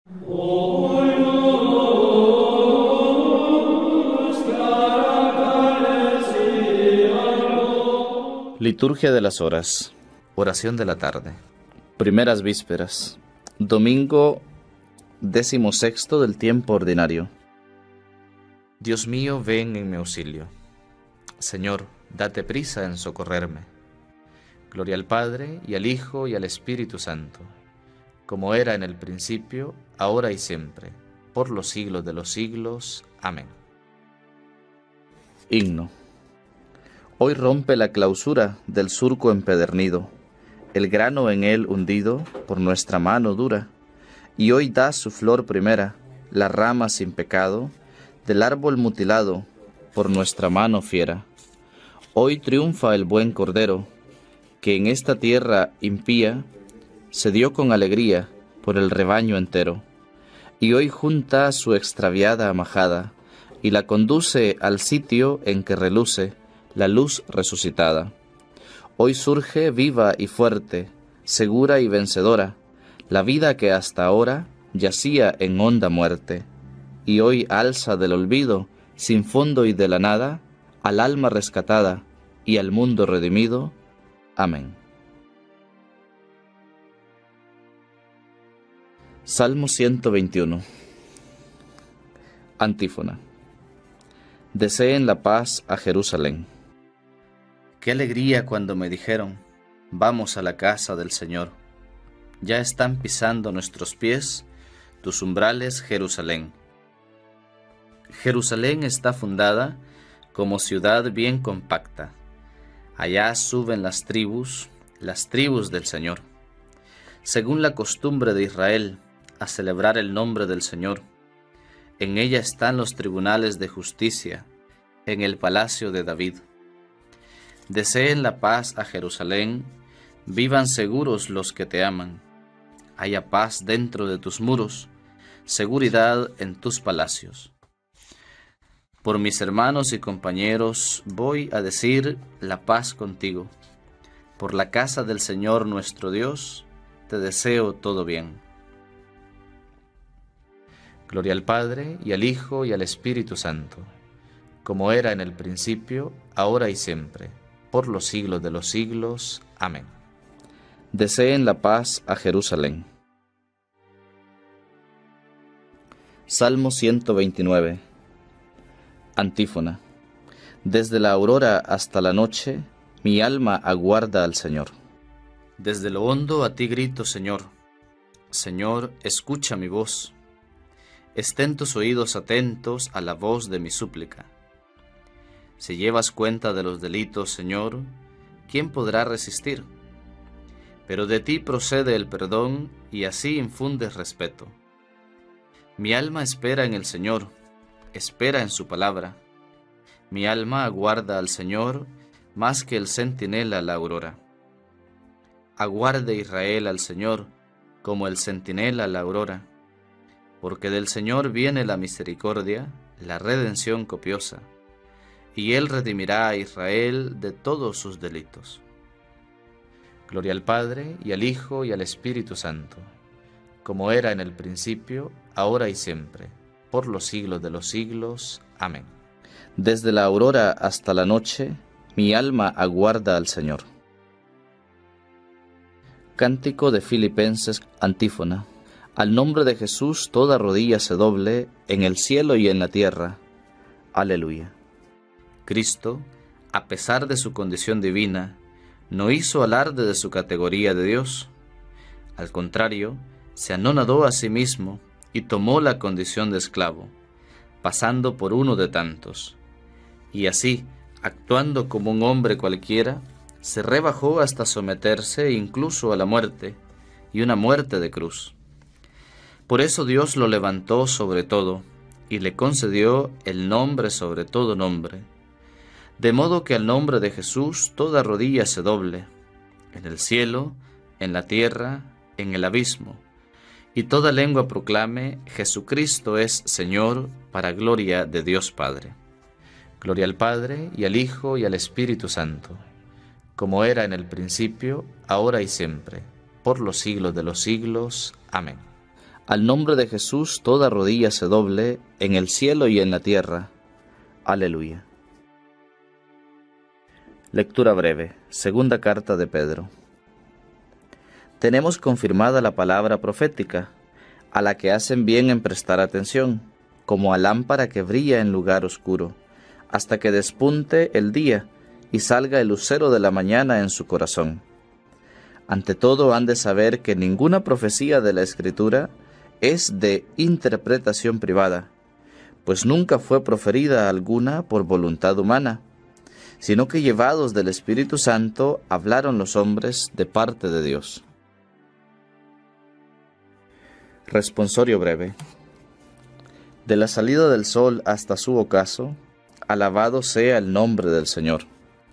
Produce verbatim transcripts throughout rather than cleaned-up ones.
Liturgia de las horas. Oración de la tarde. Primeras vísperas. Domingo décimo sexto del tiempo ordinario. Dios mío, ven en mi auxilio. Señor, date prisa en socorrerme. Gloria al Padre, y al Hijo, y al Espíritu Santo, como era en el principio, ahora y siempre, por los siglos de los siglos. Amén. Himno. Hoy rompe la clausura del surco empedernido, el grano en él hundido por nuestra mano dura, y hoy da su flor primera, la rama sin pecado, del árbol mutilado por nuestra mano fiera. Hoy triunfa el buen Cordero, que en esta tierra impía se dio con alegría por el rebaño entero, y hoy junta su extraviada majada, y la conduce al sitio en que reluce la luz resucitada. Hoy surge viva y fuerte, segura y vencedora, la vida que hasta ahora yacía en honda muerte, y hoy alza del olvido, sin fondo y de la nada, al alma rescatada y al mundo redimido. Amén. Salmo ciento veintiuno. Antífona. Deseen la paz a Jerusalén. Qué alegría cuando me dijeron, vamos a la casa del Señor. Ya están pisando nuestros pies tus umbrales, Jerusalén. Jerusalén está fundada como ciudad bien compacta. Allá suben las tribus, las tribus del Señor, según la costumbre de Israel, a celebrar el nombre del Señor. En ella están los tribunales de justicia, en el palacio de David. Deseen la paz a Jerusalén, vivan seguros los que te aman. Haya paz dentro de tus muros, seguridad en tus palacios. Por mis hermanos y compañeros voy a decir la paz contigo. Por la casa del Señor nuestro Dios, te deseo todo bien. Gloria al Padre, y al Hijo, y al Espíritu Santo, como era en el principio, ahora y siempre, por los siglos de los siglos. Amén. Deseen la paz a Jerusalén. Salmo ciento veintinueve. Antífona. Desde la aurora hasta la noche, mi alma aguarda al Señor. Desde lo hondo a ti grito, Señor. Señor, escucha mi voz. Estén tus oídos atentos a la voz de mi súplica. Si llevas cuenta de los delitos, Señor, ¿quién podrá resistir? Pero de ti procede el perdón, y así infundes respeto. Mi alma espera en el Señor, espera en su palabra. Mi alma aguarda al Señor más que el centinela la aurora. Aguarde Israel al Señor como el centinela la aurora, porque del Señor viene la misericordia, la redención copiosa, y Él redimirá a Israel de todos sus delitos. Gloria al Padre, y al Hijo, y al Espíritu Santo, como era en el principio, ahora y siempre, por los siglos de los siglos. Amén. Desde la aurora hasta la noche, mi alma aguarda al Señor. Cántico de Filipenses, antífona. Al nombre de Jesús toda rodilla se doble, en el cielo y en la tierra. Aleluya. Cristo, a pesar de su condición divina, no hizo alarde de su categoría de Dios. Al contrario, se anonadó a sí mismo y tomó la condición de esclavo, pasando por uno de tantos. Y así, actuando como un hombre cualquiera, se rebajó hasta someterse incluso a la muerte, y una muerte de cruz. Por eso Dios lo levantó sobre todo, y le concedió el nombre sobre todo nombre, de modo que al nombre de Jesús toda rodilla se doble, en el cielo, en la tierra, en el abismo, y toda lengua proclame: Jesucristo es Señor, para gloria de Dios Padre. Gloria al Padre, y al Hijo, y al Espíritu Santo, como era en el principio, ahora y siempre, por los siglos de los siglos. Amén. Al nombre de Jesús toda rodilla se doble, en el cielo y en la tierra. Aleluya. Lectura breve. Segunda carta de Pedro. Tenemos confirmada la palabra profética, a la que hacen bien en prestar atención, como a lámpara que brilla en lugar oscuro, hasta que despunte el día y salga el lucero de la mañana en su corazón. Ante todo han de saber que ninguna profecía de la Escritura es de interpretación privada, pues nunca fue proferida alguna por voluntad humana, sino que llevados del Espíritu Santo hablaron los hombres de parte de Dios. Responsorio breve. De la salida del sol hasta su ocaso, alabado sea el nombre del Señor.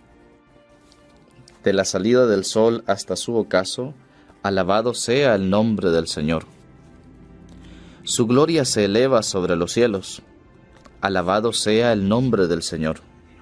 De la salida del sol hasta su ocaso, alabado sea el nombre del Señor. Su gloria se eleva sobre los cielos, alabado sea el nombre del Señor.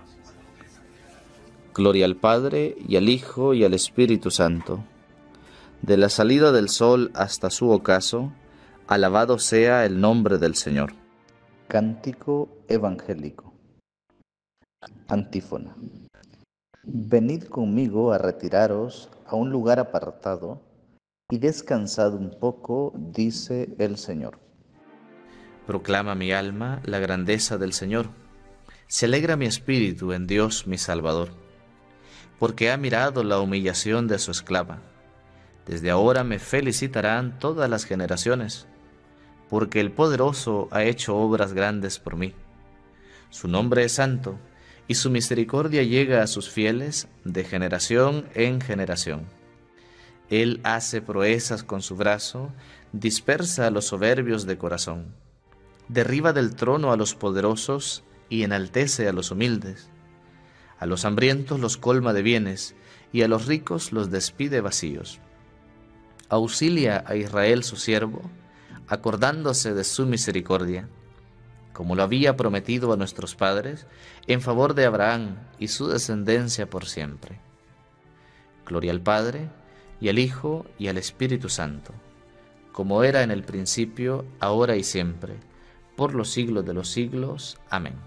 Gloria al Padre, y al Hijo, y al Espíritu Santo. De la salida del sol hasta su ocaso, alabado sea el nombre del Señor. Cántico evangélico. Antífona. Venid conmigo a retiraros a un lugar apartado y descansad un poco, dice el Señor. Proclama mi alma la grandeza del Señor. Se alegra mi espíritu en Dios mi Salvador, porque ha mirado la humillación de su esclava. Desde ahora me felicitarán todas las generaciones, porque el Poderoso ha hecho obras grandes por mí. Su nombre es santo, y su misericordia llega a sus fieles de generación en generación. Él hace proezas con su brazo, dispersa a los soberbios de corazón. Derriba del trono a los poderosos y enaltece a los humildes. A los hambrientos los colma de bienes, y a los ricos los despide vacíos. Auxilia a Israel su siervo, acordándose de su misericordia, como lo había prometido a nuestros padres, en favor de Abraham y su descendencia por siempre. Gloria al Padre, y al Hijo, y al Espíritu Santo, como era en el principio, ahora y siempre, por los siglos de los siglos. Amén.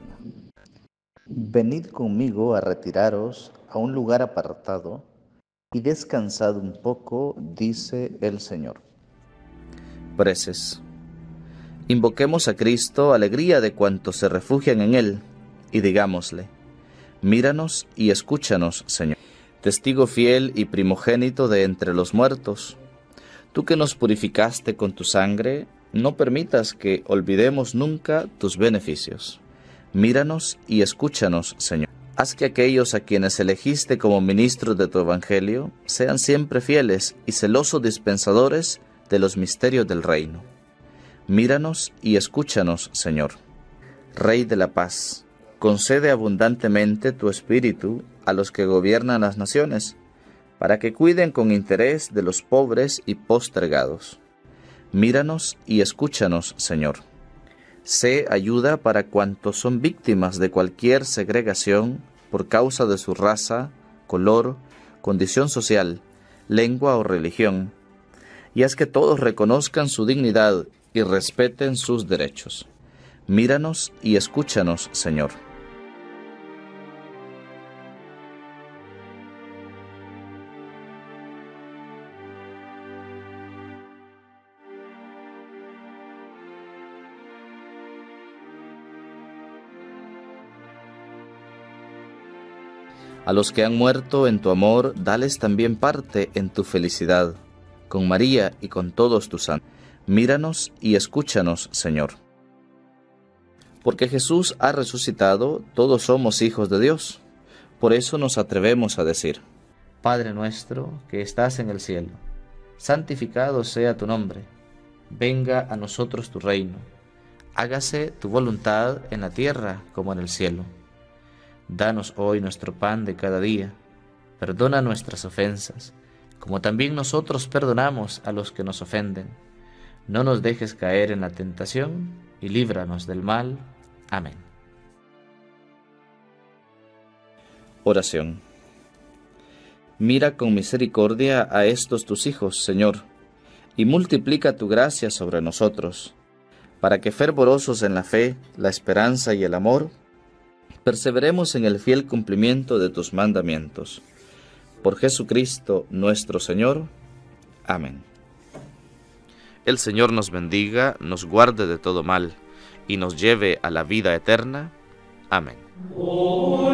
Venid conmigo a retiraros a un lugar apartado y descansad un poco, dice el Señor. Preces. Invoquemos a Cristo, alegría de cuantos se refugian en Él, y digámosle: míranos y escúchanos, Señor. Testigo fiel y primogénito de entre los muertos, tú que nos purificaste con tu sangre, no permitas que olvidemos nunca tus beneficios. Míranos y escúchanos, Señor. Haz que aquellos a quienes elegiste como ministros de tu Evangelio sean siempre fieles y celosos dispensadores de los misterios del reino. Míranos y escúchanos, Señor. Rey de la paz, concede abundantemente tu espíritu a los que gobiernan las naciones, para que cuiden con interés de los pobres y postergados. Míranos y escúchanos, Señor. Sé ayuda para cuantos son víctimas de cualquier segregación por causa de su raza, color, condición social, lengua o religión, y haz que todos reconozcan su dignidad y respeten sus derechos. Míranos y escúchanos, Señor. A los que han muerto en tu amor, dales también parte en tu felicidad, con María y con todos tus santos. Míranos y escúchanos, Señor. Porque Jesús ha resucitado, todos somos hijos de Dios. Por eso nos atrevemos a decir: Padre nuestro que estás en el cielo, santificado sea tu nombre. Venga a nosotros tu reino. Hágase tu voluntad en la tierra como en el cielo. Danos hoy nuestro pan de cada día. Perdona nuestras ofensas, como también nosotros perdonamos a los que nos ofenden. No nos dejes caer en la tentación, y líbranos del mal. Amén. Oración. Mira con misericordia a estos tus hijos, Señor, y multiplica tu gracia sobre nosotros, para que fervorosos en la fe, la esperanza y el amor, perseveremos en el fiel cumplimiento de tus mandamientos. Por Jesucristo nuestro Señor. Amén. El Señor nos bendiga, nos guarde de todo mal, y nos lleve a la vida eterna. Amén. Oh.